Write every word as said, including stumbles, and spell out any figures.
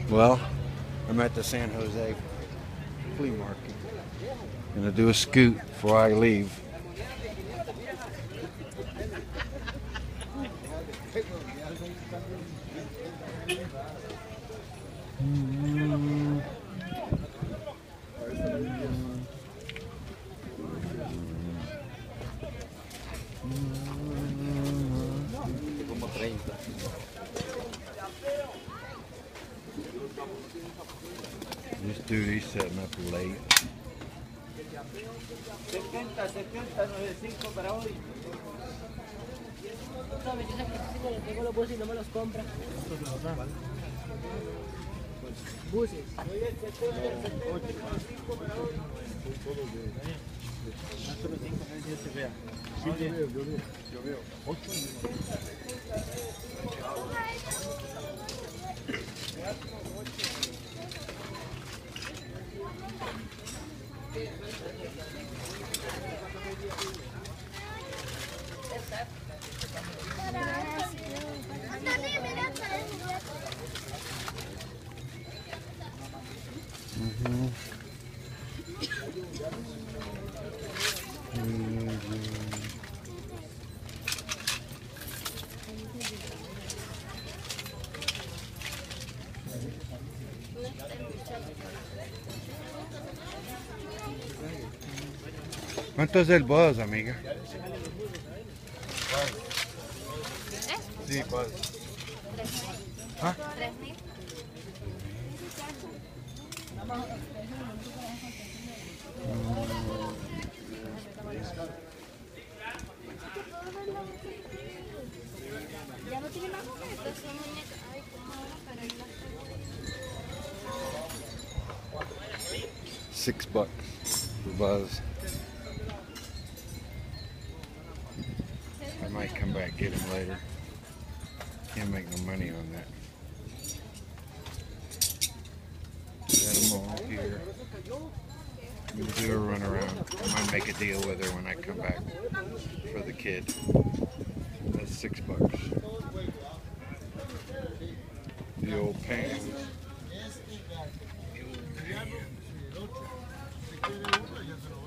Well, I'm at the San Jose flea market. Gonna do a scoot before I leave. Como treinta. This dude, he's setting up late. setenta, setenta, noventa y cinco para hoy. No, yo sé que si tengo los buses y no me los compra. Buses. Sí, yo veo, yo veo, yo veo. Ocho. Mm-hmm. ¿Cuánto es el buzz, amiga? Sí, buzz. ¿Ah? Ya no tiene más juguetes, son muñecas. Ay, cómo ahora para ir a Six bucks for Buzz. I might come back get him later. Can't make no money on that. Got them all here. We'll do a run around. I might make a deal with her when I come back for the kid. That's six bucks. The old pants. The old pants.